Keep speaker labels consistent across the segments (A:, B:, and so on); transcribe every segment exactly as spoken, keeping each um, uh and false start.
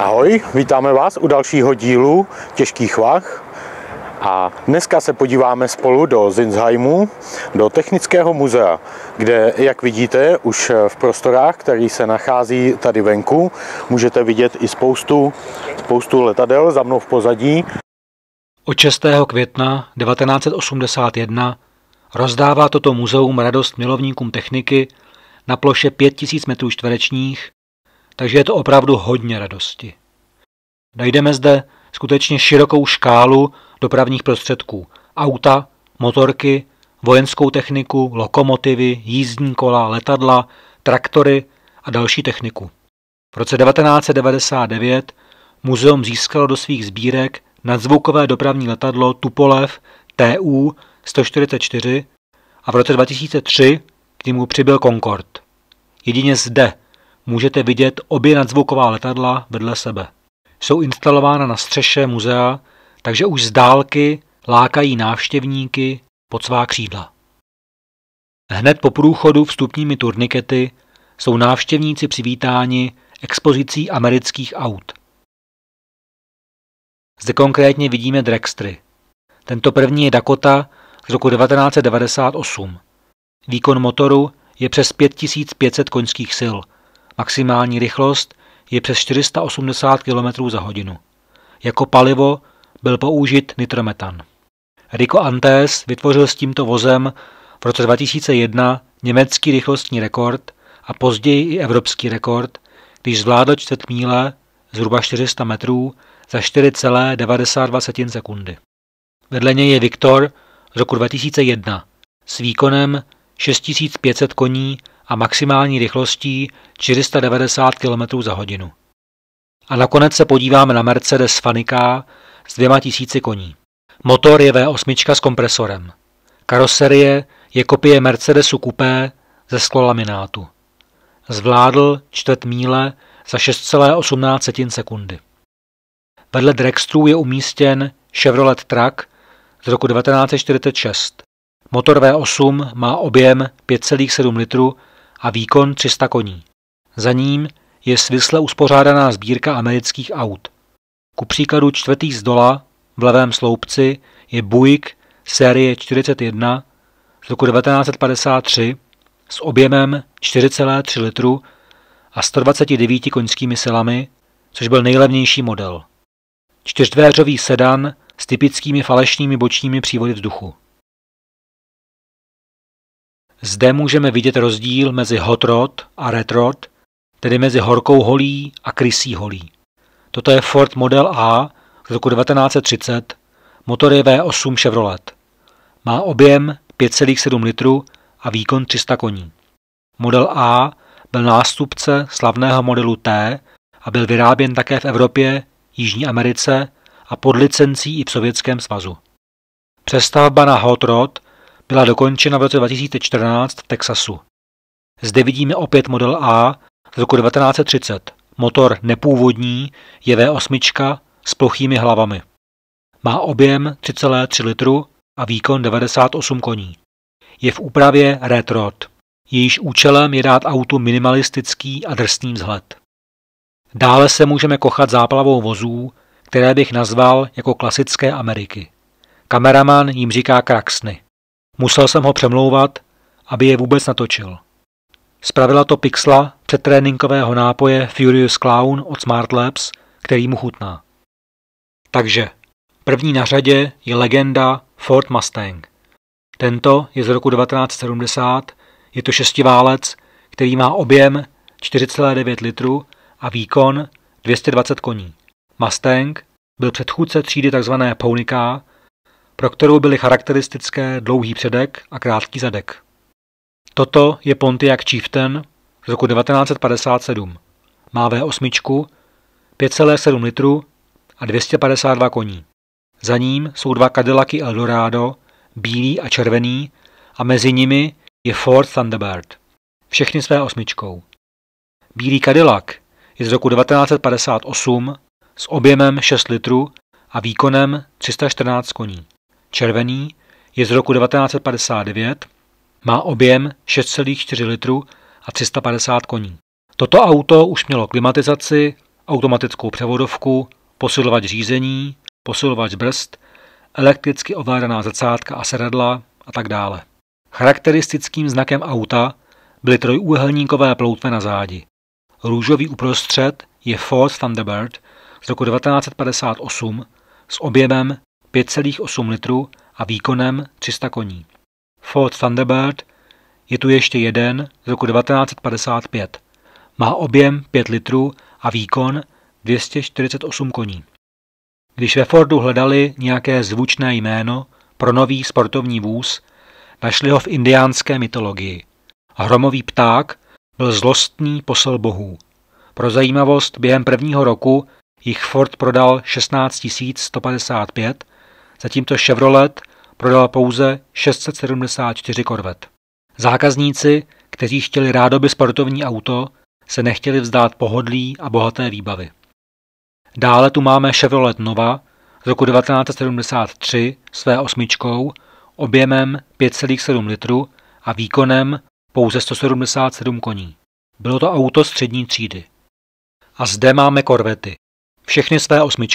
A: Ahoj, vítáme vás u dalšího dílu Těžkých vah a dneska se podíváme spolu do Zinsheimu, do Technického muzea, kde, jak vidíte, už v prostorách, který se nachází tady venku, můžete vidět i spoustu, spoustu letadel za mnou v pozadí.
B: Od šestého května devatenáct set osmdesát jedna rozdává toto muzeum radost milovníkům techniky na ploše pět tisíc metrů čtverečních, takže je to opravdu hodně radosti. Najdeme zde skutečně širokou škálu dopravních prostředků. Auta, motorky, vojenskou techniku, lokomotivy, jízdní kola, letadla, traktory a další techniku. V roce devatenáct set devadesát devět muzeum získalo do svých sbírek nadzvukové dopravní letadlo Tupolev T U sto čtyřicet čtyři a v roce dva tisíce tři k němu přibyl Concorde. Jedině zde můžete vidět obě nadzvuková letadla vedle sebe. Jsou instalována na střeše muzea, takže už z dálky lákají návštěvníky pod svá křídla. Hned po průchodu vstupními turnikety jsou návštěvníci přivítáni expozicí amerických aut. Zde konkrétně vidíme dragstery. Tento první je Dakota z roku devatenáct set devadesát osm. Výkon motoru je přes pět tisíc pět set koňských sil. Maximální rychlost je přes čtyři sta osmdesát kilometrů za hodinu. Jako palivo byl použit nitrometan. Rico Antes vytvořil s tímto vozem v roce dva tisíce jedna německý rychlostní rekord a později i evropský rekord, když zvládl čtvrt míle, zhruba čtyři sta metrů, za čtyři celé devadesát dva sekundy. Vedle něj je Victor z roku dva tisíce jedna s výkonem šest tisíc pět set koní a maximální rychlostí čtyři sta devadesát kilometrů za hodinu. A nakonec se podíváme na Mercedes Fanica s dvěma tisíci koní. Motor je V osm s kompresorem. Karoserie je kopie Mercedesu Coupé ze sklolaminátu. Zvládl čtvrt míle za šest celé osmnáct sekundy. Vedle dragsterů je umístěn Chevrolet Track z roku devatenáct set čtyřicet šest. Motor V osm má objem pět celá sedm litru a výkon tři sta koní. Za ním je svisle uspořádaná sbírka amerických aut. Ku příkladu čtvrtý zdola v levém sloupci je Buick série čtyřicet jedna z roku devatenáct set padesát tři s objemem čtyři celá tři litru a sto dvacet devět koňskými silami, což byl nejlevnější model. Čtyřdvéřový sedan s typickými falešnými bočními přívody vzduchu. Zde můžeme vidět rozdíl mezi hot rod a red rod, tedy mezi horkou holí a krysí holí. Toto je Ford Model A z roku devatenáct set třicet, motor je V osm Chevrolet. Má objem pět celá sedm litru a výkon tři sta koní. Model A byl nástupce slavného modelu T a byl vyráběn také v Evropě, Jižní Americe a pod licencí i v Sovětském svazu. Přestavba na hot rod byla dokončena v roce dva tisíce čtrnáct v Texasu. Zde vidíme opět model A z roku devatenáct set třicet. Motor nepůvodní je V osm s plochými hlavami. Má objem tři celá tři litru a výkon devadesát osm koní. Je v úpravě red rod. Jejíž účelem je dát autu minimalistický a drsný vzhled. Dále se můžeme kochat záplavou vozů, které bych nazval jako klasické Ameriky. Kameraman jim říká kraxny. Musel jsem ho přemlouvat, aby je vůbec natočil. Spravila to Pixla předtréninkového nápoje Furious Clown od Smart Labs, který mu chutná. Takže první na řadě je legenda Ford Mustang. Tento je z roku devatenáct set sedmdesát, je to šestiválec, který má objem čtyři celá devět litru a výkon dvě stě dvacet koní. Mustang byl předchůdce třídy tzv. Pony Car, pro kterou byly charakteristické dlouhý předek a krátký zadek. Toto je Pontiac Chieftain z roku devatenáct set padesát sedm. Má V osm, pět celá sedm litru a dvě stě padesát dva koní. Za ním jsou dva Cadillacy Eldorado, bílý a červený, a mezi nimi je Ford Thunderbird. Všechny s V osm. Bílý Cadillac je z roku devatenáct set padesát osm s objemem šest litrů a výkonem tři sta čtrnáct koní. Červený je z roku devatenáct set padesát devět, má objem šest celá čtyři litru a tři sta padesát koní. Toto auto už mělo klimatizaci automatickou převodovku, posilovač řízení, posilovač brzd, elektricky ovládaná zrcátka a sedadla a tak dále. Charakteristickým znakem auta byly trojúhelníkové ploutve na zádi. Růžový uprostřed je Ford Thunderbird z roku devatenáct set padesát osm s objemem pět celá osm litru a výkonem tři sta koní. Ford Thunderbird je tu ještě jeden z roku devatenáct set padesát pět. Má objem pět litrů a výkon dvě stě čtyřicet osm koní. Když ve Fordu hledali nějaké zvučné jméno pro nový sportovní vůz, našli ho v indiánské mytologii. Hromový pták byl zlostný posel bohů. Pro zajímavost, během prvního roku jich Ford prodal šestnáct tisíc sto padesát pět, zatímco Chevrolet prodal pouze šest set sedmdesát čtyři Corvette. Zákazníci, kteří chtěli rádoby sportovní auto, se nechtěli vzdát pohodlí a bohaté výbavy. Dále tu máme Chevrolet Nova z roku devatenáct set sedmdesát tři s V osm objemem pět celá sedm litru a výkonem pouze sto sedmdesát sedm koní. Bylo to auto střední třídy. A zde máme Corvety, všechny s V osm.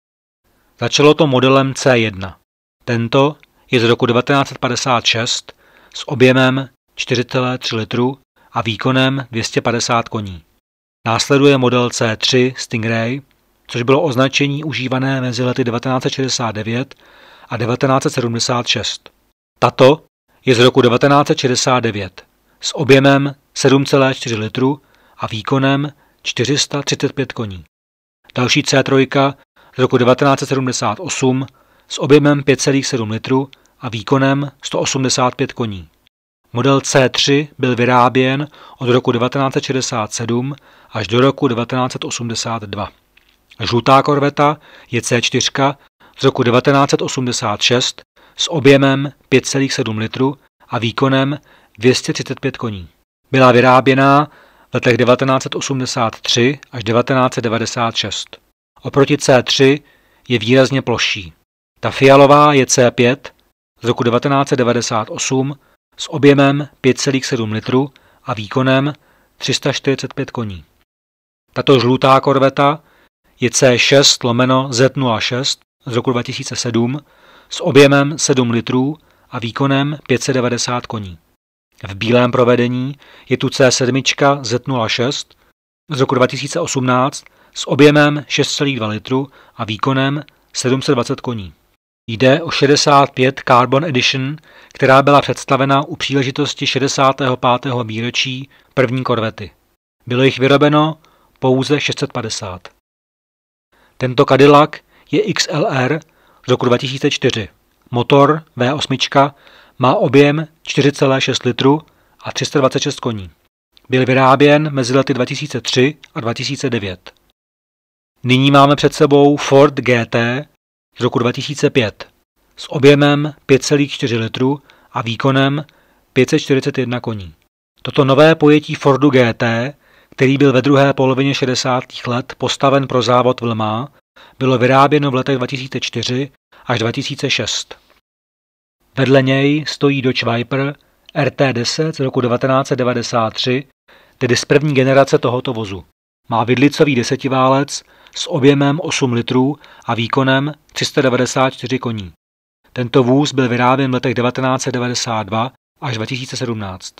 B: Začalo to modelem C jedna. Tento je z roku devatenáct set padesát šest s objemem čtyři celá tři litru a výkonem dvě stě padesát koní. Následuje model C tři Stingray, což bylo označení užívané mezi lety devatenáct set šedesát devět a devatenáct set sedmdesát šest. Tato je z roku devatenáct set šedesát devět s objemem sedm celá čtyři litru a výkonem čtyři sta třicet pět koní. Další C tři z roku devatenáct set sedmdesát osm s objemem pět celá sedm litru a výkonem sto osmdesát pět koní. Model C tři byl vyráběn od roku devatenáct set šedesát sedm až do roku devatenáct set osmdesát dva. Žlutá korveta je C čtyři z roku devatenáct set osmdesát šest s objemem pět celá sedm litru a výkonem dvě stě třicet pět koní. Byla vyráběná v letech devatenáct set osmdesát tři až devatenáct set devadesát šest. Oproti C tři je výrazně plošší. Ta fialová je C pět z roku devatenáct set devadesát osm s objemem pět celá sedm litru a výkonem tři sta čtyřicet pět koní. Tato žlutá korveta je C šest lomeno Z nula šest z roku dva tisíce sedm s objemem sedm litrů a výkonem pět set devadesát koní. V bílém provedení je tu C sedm Z nula šest z roku dva tisíce osmnáct s objemem šest celá dva litru a výkonem sedm set dvacet koní. Jde o šedesát pět Carbon Edition, která byla představena u příležitosti šedesátého pátého výročí první korvety. Bylo jich vyrobeno pouze šest set padesát. Tento Cadillac je X L R z roku dva tisíce čtyři. Motor V osm má objem čtyři celá šest litru a tři sta dvacet šest koní. Byl vyráběn mezi lety dva tisíce tři a dva tisíce devět. Nyní máme před sebou Ford G T z roku dva tisíce pět s objemem pět celá čtyři litru a výkonem pět set čtyřicet jedna koní. Toto nové pojetí Fordu G T, který byl ve druhé polovině šedesátých let postaven pro závod v Le Mans, bylo vyráběno v letech dva tisíce čtyři až dva tisíce šest. Vedle něj stojí Dodge Viper R T deset z roku devatenáct set devadesát tři, tedy z první generace tohoto vozu. Má vidlicový desetiválec s objemem osm litrů a výkonem tři sta devadesát čtyři koní. Tento vůz byl vyráběn v letech devatenáct set devadesát dva až dva tisíce sedmnáct.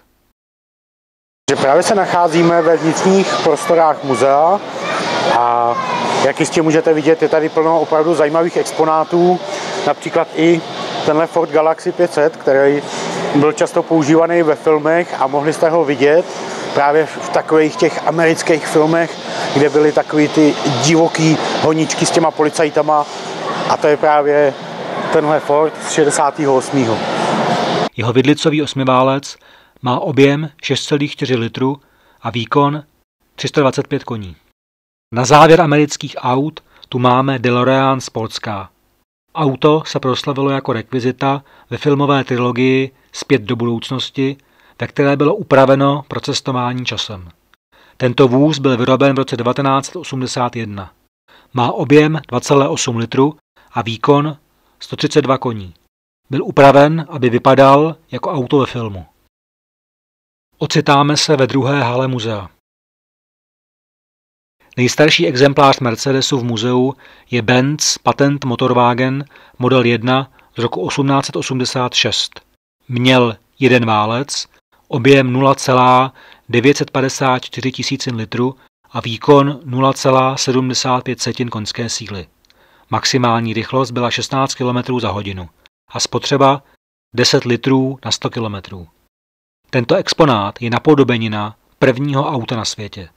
A: Právě se nacházíme ve vnitřních prostorách muzea a jak jistě můžete vidět, je tady plno opravdu zajímavých exponátů, například i tenhle Ford Galaxy pět set, který byl často používaný ve filmech a mohli jste ho vidět právě v takových těch amerických filmech, kde byly takový ty divoký honičky s těma policajtama a to je právě tenhle Ford z šedesátého osmého.
B: Jeho vidlicový osmiválec má objem šest celá čtyři litru a výkon tři sta dvacet pět koní. Na závěr amerických aut tu máme DeLorean Sportscar. Auto se proslavilo jako rekvizita ve filmové trilogii Zpět do budoucnosti, ve které bylo upraveno pro cestování časem. Tento vůz byl vyroben v roce devatenáct set osmdesát jedna. Má objem dva celá osm litru a výkon sto třicet dva koní. Byl upraven, aby vypadal jako auto ve filmu. Ocitáme se ve druhé hale muzea. Nejstarší exemplář Mercedesu v muzeu je Benz Patent Motorwagen model jedna z roku osmnáct set osmdesát šest. Měl jeden válec, objem nula celá devět set padesát čtyři tisícin litru a výkon nula celá sedmdesát pět koňské síly. Maximální rychlost byla šestnáct kilometrů za hodinu a spotřeba deset litrů na sto kilometrů. Tento exponát je napodobenina prvního auta na světě.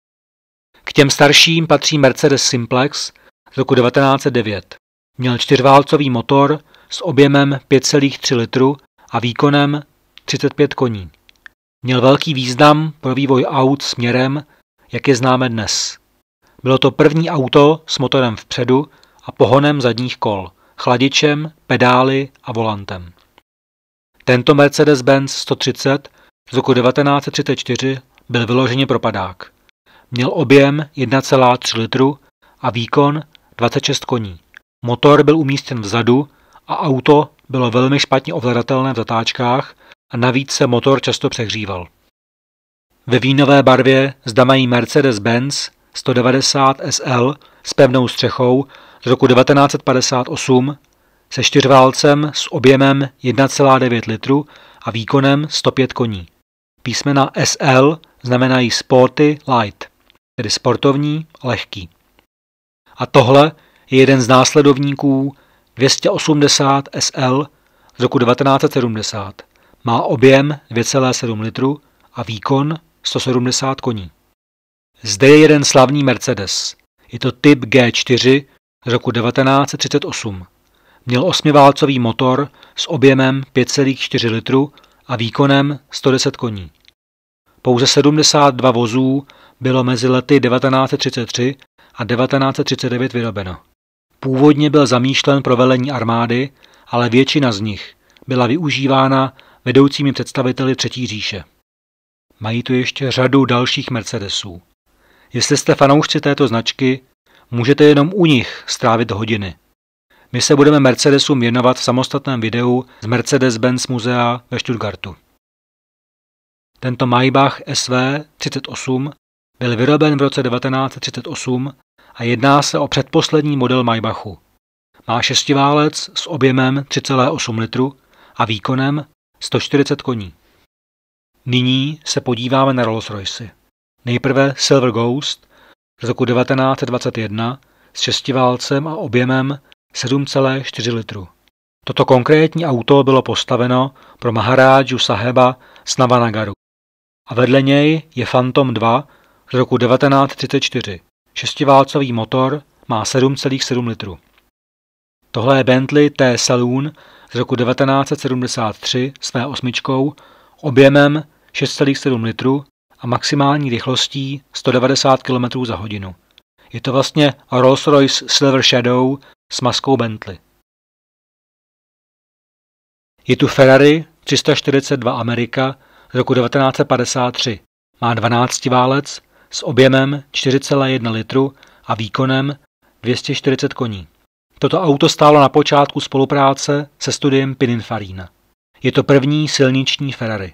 B: K těm starším patří Mercedes Simplex z roku devatenáct set devět. Měl čtyřválcový motor s objemem pět celá tři litru a výkonem třicet pět koní. Měl velký význam pro vývoj aut směrem, jak je známe dnes. Bylo to první auto s motorem vpředu a pohonem zadních kol, chladičem, pedály a volantem. Tento Mercedes-Benz sto třicet z roku devatenáct set třicet čtyři byl vyloženě propadák. Měl objem jedna celá tři litru a výkon dvacet šest koní. Motor byl umístěn vzadu a auto bylo velmi špatně ovladatelné v zatáčkách a navíc se motor často přehříval. Ve vínové barvě zde mají Mercedes-Benz sto devadesát S L s pevnou střechou z roku devatenáct set padesát osm se čtyřválcem s objemem jedna celá devět litru a výkonem sto pět koní. Písmena S L znamenají Sporty Light, tedy sportovní a lehký. A tohle je jeden z následovníků dvě stě osmdesát S L z roku devatenáct set sedmdesát. Má objem dvě celá sedm litru a výkon sto sedmdesát koní. Zde je jeden slavný Mercedes. Je to typ G čtyři z roku devatenáct set třicet osm. Měl osmiválcový motor s objemem pět celá čtyři litru a výkonem sto deset koní. Pouze sedmdesát dva vozů bylo mezi lety devatenáct set třicet tři a devatenáct set třicet devět vyrobeno. Původně byl zamýšlen pro velení armády, ale většina z nich byla využívána vedoucími představiteli Třetí říše. Mají tu ještě řadu dalších Mercedesů. Jestli jste fanoušci této značky, můžete jenom u nich strávit hodiny. My se budeme Mercedesům věnovat v samostatném videu z Mercedes-Benz muzea ve Stuttgartu. Tento Maybach S V třicet osm byl vyroben v roce devatenáct set třicet osm a jedná se o předposlední model Maybachu. Má šestiválec s objemem tři celá osm litru a výkonem sto čtyřicet koní. Nyní se podíváme na Rolls-Royce. Nejprve Silver Ghost z roku devatenáct set dvacet jedna s šestiválcem a objemem sedm celá čtyři litru. Toto konkrétní auto bylo postaveno pro Maharádžu Saheba z Navanagaru. A vedle něj je Phantom dva z roku devatenáct set třicet čtyři. Šestiválcový motor má sedm celá sedm litru. Tohle je Bentley T Saloon z roku devatenáct set sedmdesát tři s V osm objemem šest celá sedm litru a maximální rychlostí sto devadesát kilometrů za hodinu. Je to vlastně Rolls-Royce Silver Shadow s maskou Bentley. Je tu Ferrari tři sta čtyřicet dva America z roku devatenáct set padesát tři. Má dvanáctiválec s objemem čtyři celá jedna litru a výkonem dvě stě čtyřicet koní. Toto auto stálo na počátku spolupráce se studiem Pininfarina. Je to první silniční Ferrari.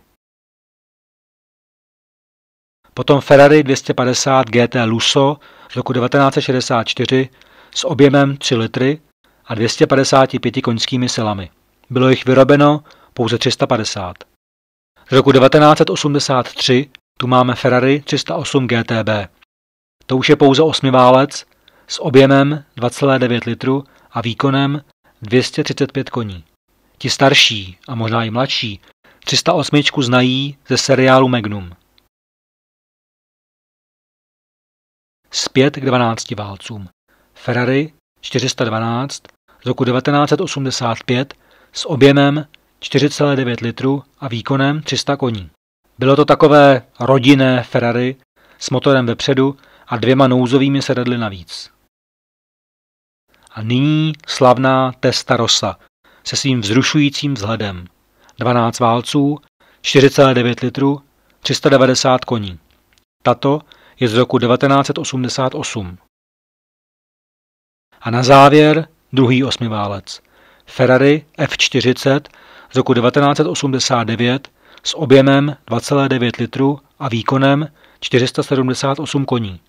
B: Potom Ferrari dvě stě padesát G T Lusso z roku devatenáct set šedesát čtyři s objemem tři litry a dvěma sty padesáti pěti koňskými silami. Bylo jich vyrobeno pouze tři sta padesát. Z roku devatenáct set osmdesát tři tu máme Ferrari tři sta osm G T B. To už je pouze osmiválec s objemem dva celá devět litru a výkonem dvě stě třicet pět koní. Ti starší a možná i mladší tři sta osm znají ze seriálu Magnum. Zpět k dvanácti válcům. Ferrari čtyři sta dvanáct z roku devatenáct set osmdesát pět s objemem čtyři celá devět litru a výkonem tři sta koní. Bylo to takové rodinné Ferrari s motorem vepředu a dvěma nouzovými sedadly navíc. A nyní slavná Testarossa se svým vzrušujícím vzhledem. dvanáct válců, čtyři celá devět litru, tři sta devadesát koní. Tato je z roku devatenáct set osmdesát osm. A na závěr druhý osmiválec. Ferrari F čtyřicet z roku devatenáct set osmdesát devět s objemem dva celá devět litru a výkonem čtyři sta sedmdesát osm koní.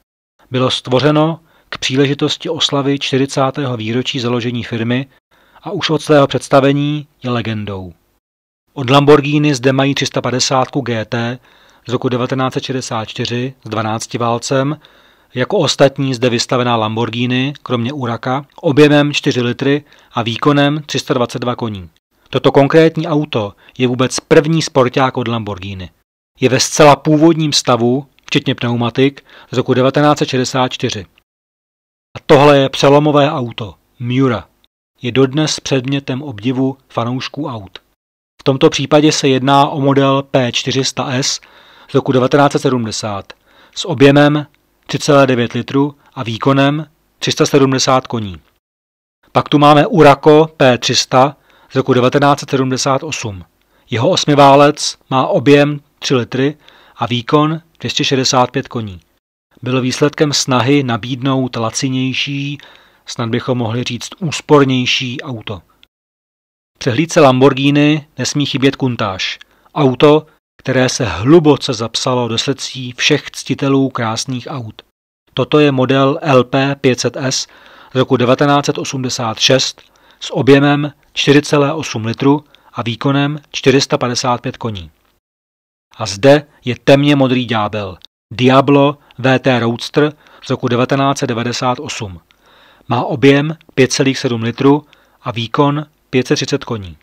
B: Bylo stvořeno k příležitosti oslavy čtyřicátého výročí založení firmy a už od svého představení je legendou. Od Lamborghini zde mají tři sta padesát G T z roku devatenáct set šedesát čtyři s dvanáctiválcem, jako ostatní zde vystavená Lamborghini, kromě Uraka, objemem čtyři litry a výkonem tři sta dvacet dva koní. Toto konkrétní auto je vůbec první sporták od Lamborghini. Je ve zcela původním stavu, včetně pneumatik, z roku devatenáct set šedesát čtyři. A tohle je přelomové auto, Miura. Je dodnes předmětem obdivu fanoušků aut. V tomto případě se jedná o model P čtyři sta S z roku devatenáct set sedmdesát s objemem tři celá devět litru a výkonem tři sta sedmdesát koní. Pak tu máme Urako P tři sta z roku devatenáct set sedmdesát osm. Jeho osmiválec má objem tři litry a výkon dvě stě šedesát pět koní. Byl výsledkem snahy nabídnout lacinější, snad bychom mohli říct úspornější auto. V přehlídce Lamborghini nesmí chybět Countach, auto, které se hluboce zapsalo do srdcí všech ctitelů krásných aut. Toto je model L P pět set S z roku devatenáct set osmdesát šest s objemem čtyři celá osm litru a výkonem čtyři sta padesát pět koní. A zde je temně modrý ďábel, Diablo V T Roadster z roku devatenáct set devadesát osm. Má objem pět celá sedm litru a výkon pět set třicet koní.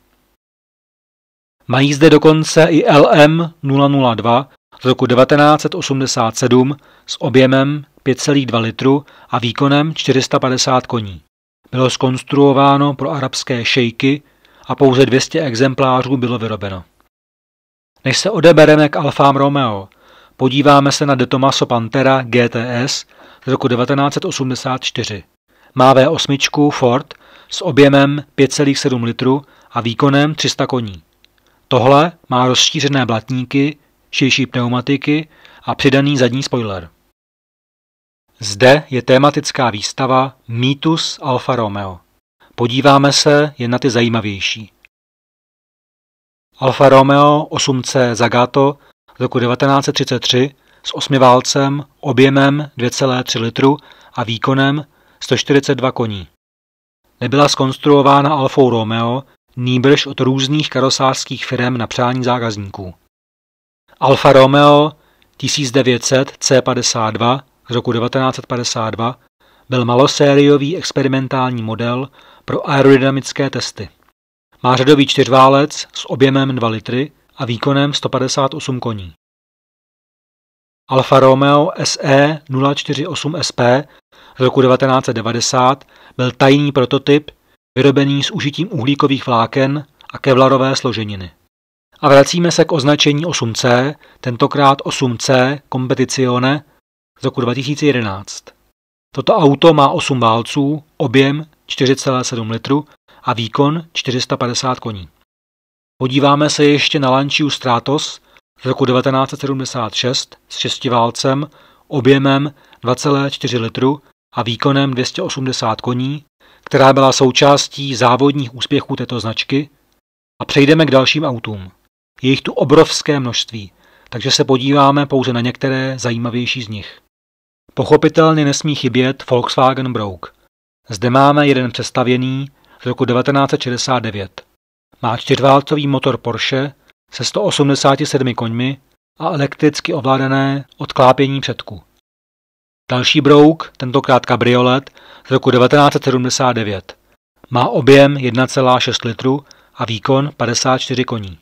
B: Mají zde dokonce i L M nula nula dva z roku devatenáct set osmdesát sedm s objemem pět celá dva litru a výkonem čtyři sta padesát koní. Bylo zkonstruováno pro arabské šejky a pouze dvě stě exemplářů bylo vyrobeno. Než se odebereme k Alfám Romeo, podíváme se na De Tomaso Pantera G T S z roku devatenáct set osmdesát čtyři. Má V osm Ford s objemem pět celá sedm litru a výkonem tři sta koní. Tohle má rozšířené blatníky, širší pneumatiky a přidaný zadní spoiler. Zde je tematická výstava Mýtus Alfa Romeo. Podíváme se jen na ty zajímavější. Alfa Romeo osm C Zagato z roku devatenáct set třicet tři s osmiválcem, objemem dvě celá tři litru a výkonem sto čtyřicet dva koní. Nebyla zkonstruována Alfou Romeo, nýbrž od různých karosářských firem na přání zákazníků. Alfa Romeo tisíc devět set C padesát dva z roku devatenáct set padesát dva byl malosériový experimentální model pro aerodynamické testy. Má řadový čtyřválec s objemem dva litry a výkonem sto padesát osm koní. Alfa Romeo S E nula čtyřicet osm S P z roku devatenáct set devadesát byl tajný prototyp vyrobený s užitím uhlíkových vláken a kevlarové složeniny. A vracíme se k označení osm C, tentokrát osm C Competizione z roku dva tisíce jedenáct. Toto auto má osm válců, objem čtyři celá sedm litru a výkon čtyři sta padesát koní. Podíváme se ještě na Lancia Stratos z roku devatenáct set sedmdesát šest s šestiválcem, objemem dva celá čtyři litru a výkonem dvě stě osmdesát koní, která byla součástí závodních úspěchů této značky. A přejdeme k dalším autům. Je jich tu obrovské množství, takže se podíváme pouze na některé zajímavější z nich. Pochopitelně nesmí chybět Volkswagen Brouk. Zde máme jeden přestavěný z roku devatenáct set šedesát devět. Má čtyřválcový motor Porsche se sto osmdesáti sedmi koňmi a elektricky ovládané odklápění předku. Další Brouk, tentokrát kabriolet, z roku devatenáct set sedmdesát devět. Má objem jedna celá šest litru a výkon padesát čtyři koní.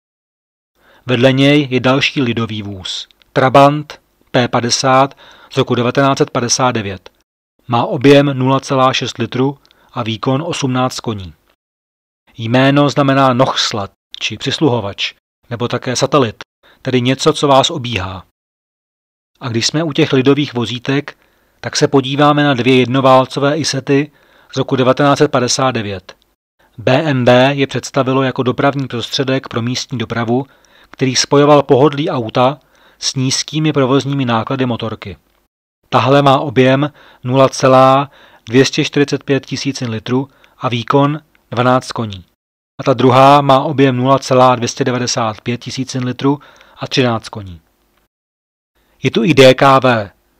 B: Vedle něj je další lidový vůz, Trabant P padesát z roku devatenáct set padesát devět. Má objem nula celá šest litru a výkon osmnáct koní. Jméno znamená nohsled, či přisluhovač, nebo také satelit, tedy něco, co vás obíhá. A když jsme u těch lidových vozítek, tak se podíváme na dvě jednoválcové Isety z roku devatenáct set padesát devět. B M W je představilo jako dopravní prostředek pro místní dopravu, který spojoval pohodlí auta s nízkými provozními náklady motorky. Tahle má objem nula celá dvě stě čtyřicet pět tisíc litrů a výkon dvanáct koní. A ta druhá má objem nula celá dvě stě devadesát pět tisíc litrů a třináct koní. Je tu i D K V,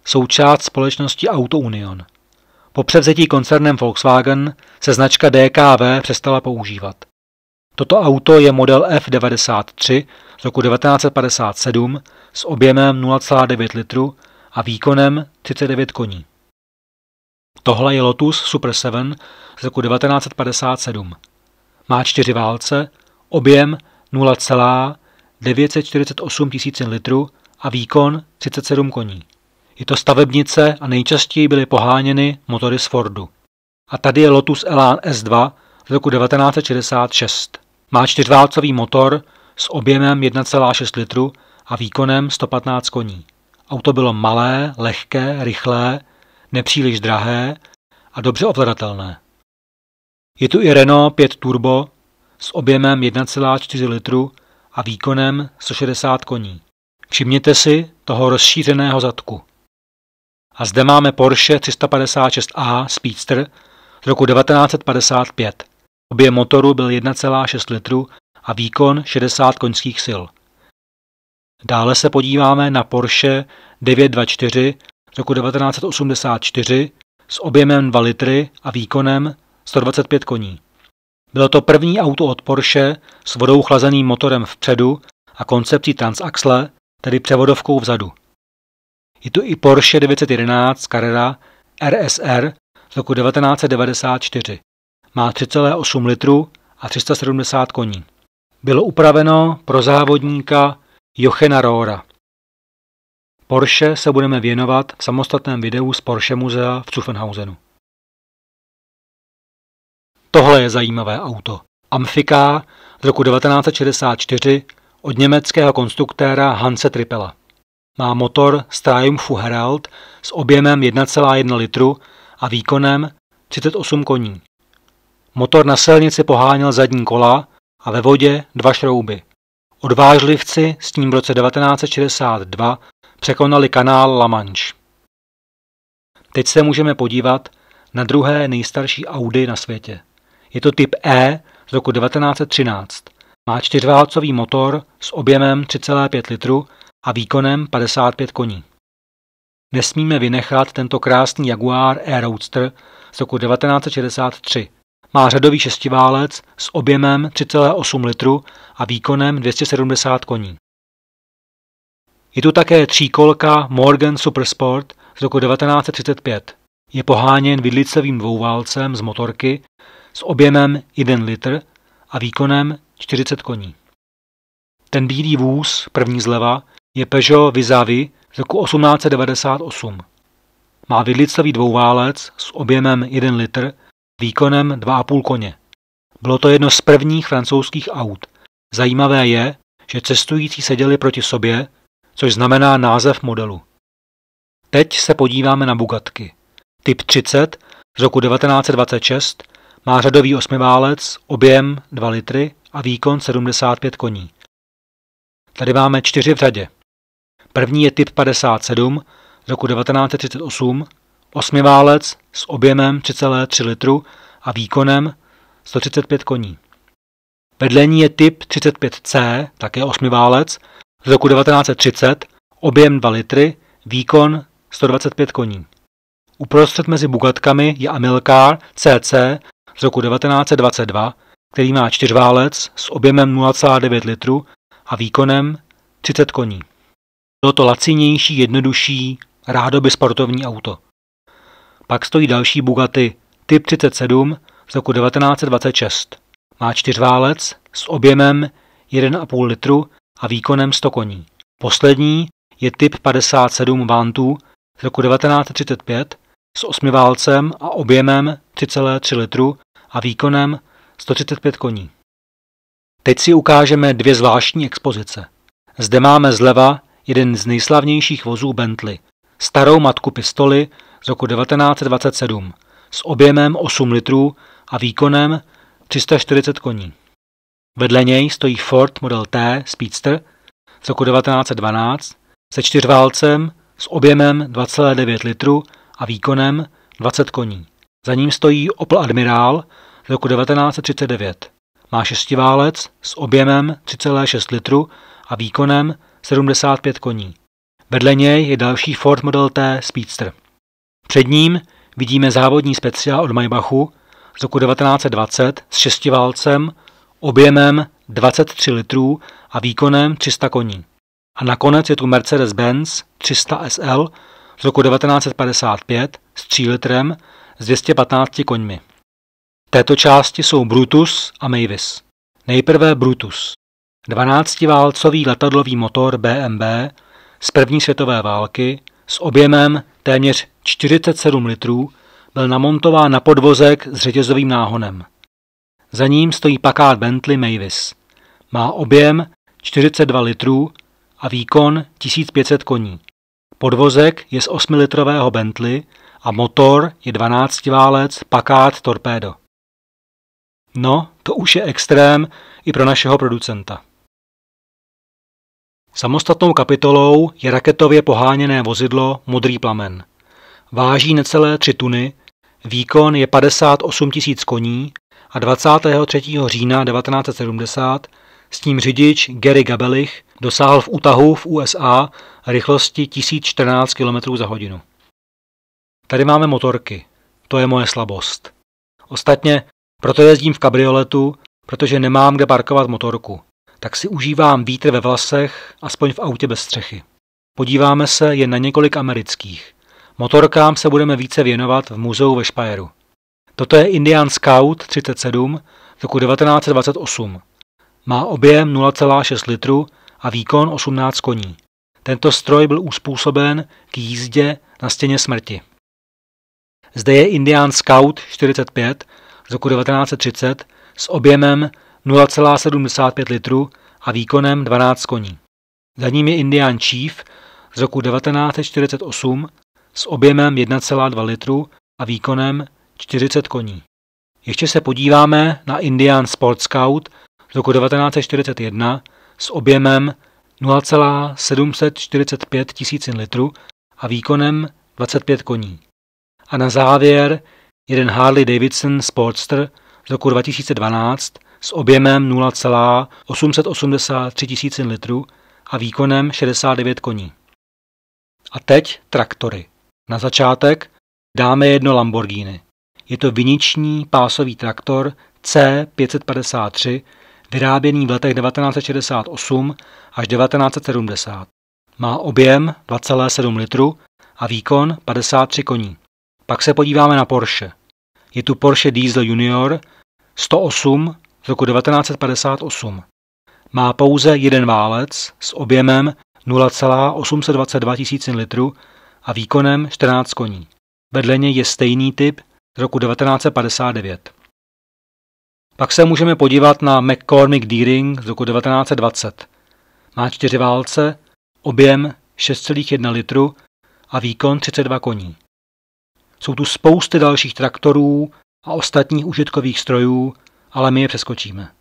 B: součást společnosti Auto Union. Po převzetí koncernem Volkswagen se značka D K V přestala používat. Toto auto je model F devadesát tři z roku devatenáct set padesát sedm s objemem nula celá devět litru a výkonem třicet devět koní. Tohle je Lotus Super sedm z roku devatenáct set padesát sedm. Má čtyři válce, objem nula celá devět set čtyřicet osm tisíc litrů a výkon třicet sedm koní. Je to stavebnice a nejčastěji byly poháněny motory z Fordu. A tady je Lotus Elan S dva z roku devatenáct set šedesát šest. Má čtyřválcový motor s objemem jedna celá šest litru a výkonem sto patnáct koní. Auto bylo malé, lehké, rychlé, nepříliš drahé a dobře ovladatelné. Je tu i Renault pět Turbo s objemem jedna celá čtyři litru a výkonem sto šedesát koní. Všimněte si toho rozšířeného zadku. A zde máme Porsche tři sta padesát šest A Speedster z roku devatenáct set padesát pět. Objem motoru byl jedna celá šest litru a výkon šedesát koňských sil. Dále se podíváme na Porsche devět dvacet čtyři z roku devatenáct set osmdesát čtyři s objemem dva litry a výkonem sto dvacet pět koní. Bylo to první auto od Porsche s vodou chlazeným motorem vpředu a koncepcí transaxle, tedy převodovkou vzadu. Je tu i Porsche devět set jedenáct Carrera R S R z roku devatenáct set devadesát čtyři. Má tři celá osm litru a tři sta sedmdesát koní. Bylo upraveno pro závodníka Jochena Rohra. Porsche se budeme věnovat v samostatném videu z Porsche muzea v Zuffenhausenu. Tohle je zajímavé auto. Amfika z roku devatenáct set šedesát čtyři od německého konstruktéra Hanse Trippela. Má motor z Triumphu Herald s objemem jedna celá jedna litru a výkonem třicet osm koní. Motor na silnici poháněl zadní kola a ve vodě dva šrouby. Odvážlivci s ním v roce devatenáct set šedesát dva překonali kanál La Manche. Teď se můžeme podívat na druhé nejstarší Audi na světě. Je to typ E z roku devatenáct set třináct. Má čtyřválcový motor s objemem tři celá pět litru a výkonem padesát pět koní. Nesmíme vynechat tento krásný Jaguar E-Roadster z roku devatenáct set šedesát tři. Má řadový šestiválec s objemem tři celá osm litru a výkonem dvě stě sedmdesát koní. Je tu také tříkolka Morgan Supersport z roku devatenáct set třicet pět. Je poháněn vidlicovým dvouválcem z motorky s objemem jeden litr a výkonem čtyřicet koní. Ten bílý vůz, první zleva, je Peugeot Vizavi z roku osmnáct set devadesát osm. Má vidlicový dvouválec s objemem jeden litr, výkonem dva a půl koně. Bylo to jedno z prvních francouzských aut. Zajímavé je, že cestující seděli proti sobě, což znamená název modelu. Teď se podíváme na Bugatky. Typ třicet z roku devatenáct set dvacet šest má řadový osmiválec, objem dva litry a výkon sedmdesát pět koní. Tady máme čtyři v řadě. První je typ padesát sedm z roku devatenáct set třicet osm, osmiválec s objemem tři celá tři litru a výkonem sto třicet pět koní. Vedle ní je typ třicet pět C, také osmiválec, z roku devatenáct set třicet, objem dva litry, výkon sto dvacet pět koní. Uprostřed mezi Bugatkami je Amilcar C C z roku devatenáct set dvacet dva, který má čtyřválec s objemem nula celá devět litru a výkonem třicet koní. Bylo to lacinější, jednodušší, rádoby sportovní auto. Pak stojí další Bugatti typ třicet sedm z roku devatenáct set dvacet šest. Má čtyřválec s objemem jeden a půl litru a výkonem sto koní. Poslední je typ padesát sedm Vantu z roku devatenáct set třicet pět s osmiválcem a objemem tři celá tři litru a výkonem sto třicet pět koní. Teď si ukážeme dvě zvláštní expozice. Zde máme zleva jeden z nejslavnějších vozů Bentley, starou matku pistoli z roku devatenáct set dvacet sedm s objemem osm litrů a výkonem tři sta čtyřicet koní. Vedle něj stojí Ford Model T Speedster z roku devatenáct set dvanáct se čtyřválcem s objemem dva celá devět litru a výkonem dvacet koní. Za ním stojí Opel Admiral z roku devatenáct set třicet devět. Má šestiválec s objemem tři celá šest litru a výkonem sedmdesát pět koní. Vedle něj je další Ford Model T Speedster. Před ním vidíme závodní speciál od Maybachu z roku devatenáct set dvacet s šestiválcem, objemem dvacet tři litrů a výkonem tři sta koní. A nakonec je tu Mercedes-Benz tři sta S L z roku devatenáct set padesát pět s tři litrem s dvě stě patnáct koňmi. V této části jsou Brutus a Mavis. Nejprve Brutus. dvanáctiválcový letadlový motor B M B z první světové války s objemem téměř čtyřicet sedm litrů byl namontován na podvozek s řetězovým náhonem. Za ním stojí Packard Bentley Mavis. Má objem čtyřicet dva litrů a výkon tisíc pět set koní. Podvozek je z osmilitrového Bentley a motor je dvanáctiválec Packard Torpedo. No, to už je extrém i pro našeho producenta. Samostatnou kapitolou je raketově poháněné vozidlo Modrý plamen. Váží necelé tři tuny, výkon je padesát osm tisíc koní a dvacátého třetího října devatenáct set sedmdesát s ním řidič Gary Gabelich dosáhl v útahu v U S A rychlosti tisíc čtrnáct kilometrů za hodinu. Tady máme motorky, to je moje slabost. Ostatně proto jezdím v kabrioletu, protože nemám kde parkovat motorku. Tak si užívám vítr ve vlasech, aspoň v autě bez střechy. Podíváme se jen na několik amerických. Motorkám se budeme více věnovat v muzeu ve Speyeru. Toto je Indian Scout třicet sedm z roku devatenáct set dvacet osm. Má objem nula celá šest litru a výkon osmnáct koní. Tento stroj byl uspůsoben k jízdě na stěně smrti. Zde je Indian Scout čtyřicet pět z roku devatenáct set třicet s objemem nula celá sedmdesát pět litru a výkonem dvanáct koní. Za ním je Indian Chief z roku devatenáct set čtyřicet osm s objemem jedna celá dva litru a výkonem čtyřicet koní. Ještě se podíváme na Indian Sport Scout z roku devatenáct set čtyřicet jedna s objemem nula celá sedm set čtyřicet pět tisícin litru a výkonem dvacet pět koní. A na závěr jeden Harley Davidson Sportster z roku dva tisíce dvanáct s objemem nula celá osm set osmdesát tři tisícin litru a výkonem šedesát devět koní. A teď traktory. Na začátek dáme jedno Lamborghini. Je to viniční pásový traktor C pět set padesát tři, vyráběný v letech devatenáct set šedesát osm až devatenáct set sedmdesát. Má objem dva celá sedm litru a výkon padesát tři koní. Pak se podíváme na Porsche. Je tu Porsche Diesel Junior sto osm z roku devatenáct set padesát osm. Má pouze jeden válec s objemem nula celá osm set dvacet dva tisícin litru a výkonem čtrnáct koní. Vedle něj je stejný typ z roku devatenáct set padesát devět. Pak se můžeme podívat na McCormick Deering z roku devatenáct set dvacet. Má čtyři válce, objem šest celá jedna litru a výkon třicet dva koní. Jsou tu spousty dalších traktorů a ostatních užitkových strojů, ale my je přeskočíme.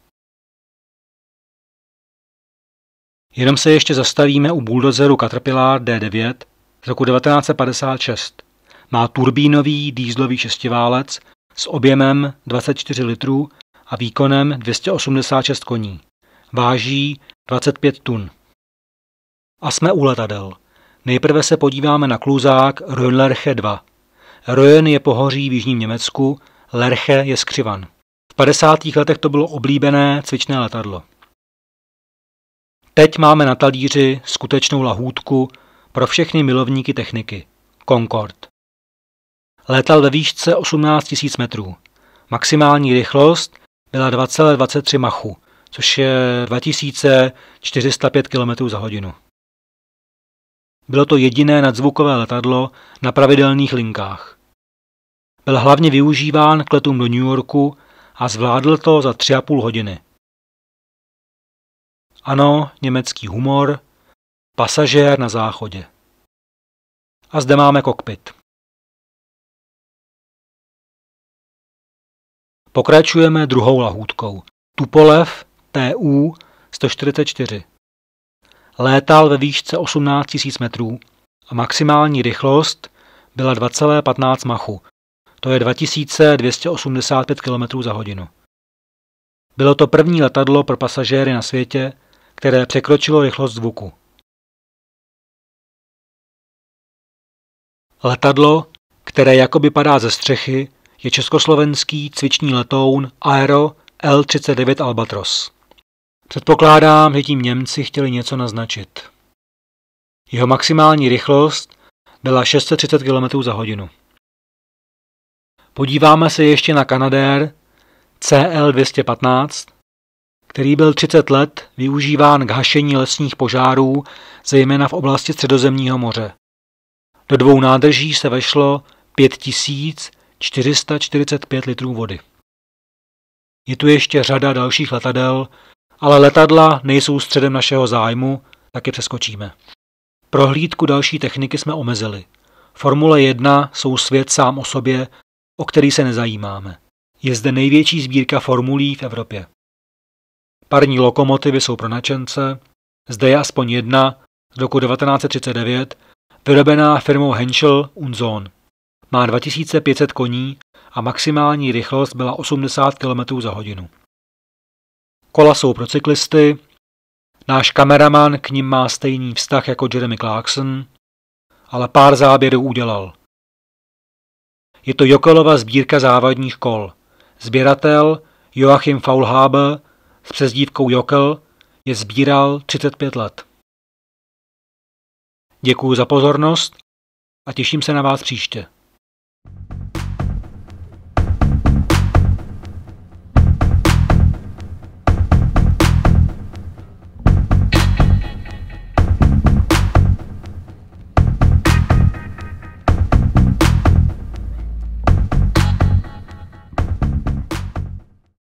B: Jenom se ještě zastavíme u buldozeru Caterpillar D devět z roku devatenáct set padesát šest. Má turbínový dýzlový šestiválec s objemem dvacet čtyři litrů a výkonem dvě stě osmdesát šest koní. Váží dvacet pět tun. A jsme u letadel. Nejprve se podíváme na kluzák Rhönlerche dva. Rhön je pohoří v jižním Německu, Lerche je skřivan. V padesátých letech to bylo oblíbené cvičné letadlo. Teď máme na talíři skutečnou lahůdku pro všechny milovníky techniky. Concorde. Létal ve výšce osmnáct tisíc metrů. Maximální rychlost byla dva celá dvacet tři Machu, což je dva tisíce čtyři sta pět kilometrů za hodinu. Bylo to jediné nadzvukové letadlo na pravidelných linkách. Byl hlavně využíván k letům do New Yorku a zvládl to za tři a půl hodiny. Ano, německý humor, pasažér na záchodě. A zde máme kokpit. Pokračujeme druhou lahůdkou. Tupolev T U sto čtyřicet čtyři. Létal ve výšce osmnáct tisíc metrů a maximální rychlost byla dva celá patnáct Machu. To je dva tisíce dvě stě osmdesát pět kilometrů za hodinu. Bylo to první letadlo pro pasažéry na světě, které překročilo rychlost zvuku. Letadlo, které jakoby padá ze střechy, je československý cvičný letoun Aero L třicet devět Albatros. Předpokládám, že tím Němci chtěli něco naznačit. Jeho maximální rychlost byla šest set třicet kilometrů za hodinu. Podíváme se ještě na Canadair C L dvě stě patnáct, který byl třicet let využíván k hašení lesních požárů, zejména v oblasti Středozemního moře. Do dvou nádrží se vešlo pět tisíc čtyři sta čtyřicet pět litrů vody. Je tu ještě řada dalších letadel, ale letadla nejsou středem našeho zájmu, tak je přeskočíme. Prohlídku další techniky jsme omezili. Formule jedna jsou svět sám o sobě, o který se nezajímáme. Je zde největší sbírka formulí v Evropě. Parní lokomotivy jsou pro nadšence, zde je aspoň jedna z roku devatenáct set třicet devět, vyrobená firmou Henschel und Sohn. Má dva tisíce pět set koní a maximální rychlost byla osmdesát kilometrů za hodinu. Kola jsou pro cyklisty, náš kameraman k nim má stejný vztah jako Jeremy Clarkson, ale pár záběrů udělal. Je to Jokelova sbírka závadních kol. Sběratel Joachim Faulhaber s přezdívkou Jokel je sbíral třicet pět let. Děkuji za pozornost a těším se na vás příště.